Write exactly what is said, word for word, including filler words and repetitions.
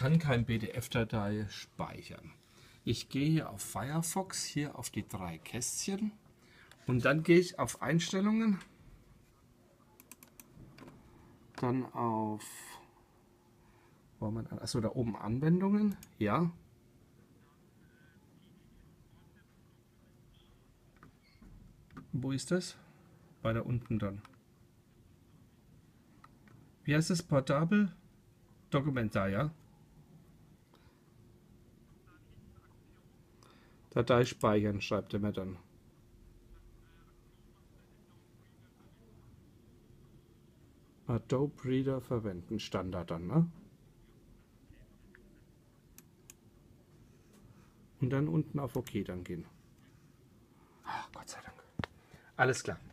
kann kein P D F-Datei speichern. Ich gehe hier auf Firefox, hier auf die drei Kästchen und dann gehe ich auf Einstellungen, dann auf, wo man, achso, da oben Anwendungen, ja. Wo ist das? Weiter unten dann. Wie heißt es? Portable? Dokumenta, ja? Datei speichern, schreibt er mir dann. Adobe Reader verwenden, Standard dann, ne? Und dann unten auf OK dann gehen. Ach, Gott sei Dank. Alles klar.